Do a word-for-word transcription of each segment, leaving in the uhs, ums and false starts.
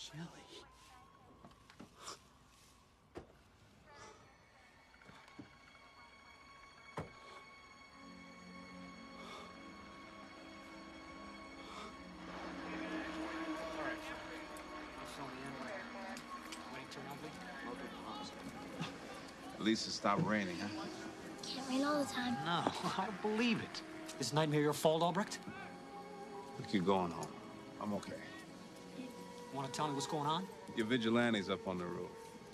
Shelly. At least it stopped raining, huh? Can't rain all the time. No, I don't believe it. Is Nightmare your fault, Albrecht? Look, you're going home. I'm okay. Want to tell me what's going on? Your vigilante's up on the roof.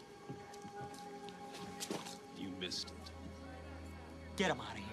You missed it. Get him out of here.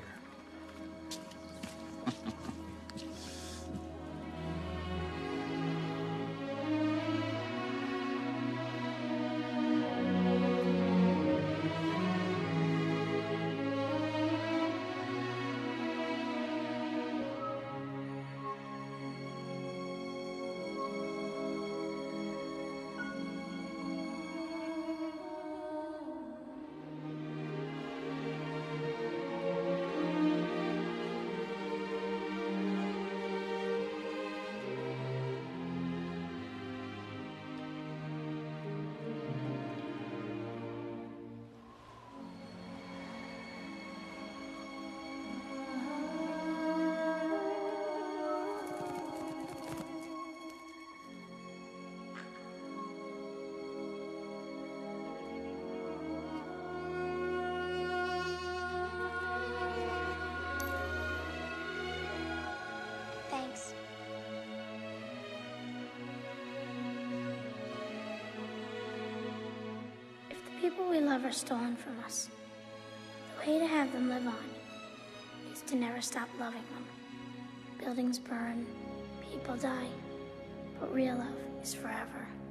Thanks. If the people we love are stolen from us, the way to have them live on is to never stop loving them. Buildings burn, people die, but real love is forever.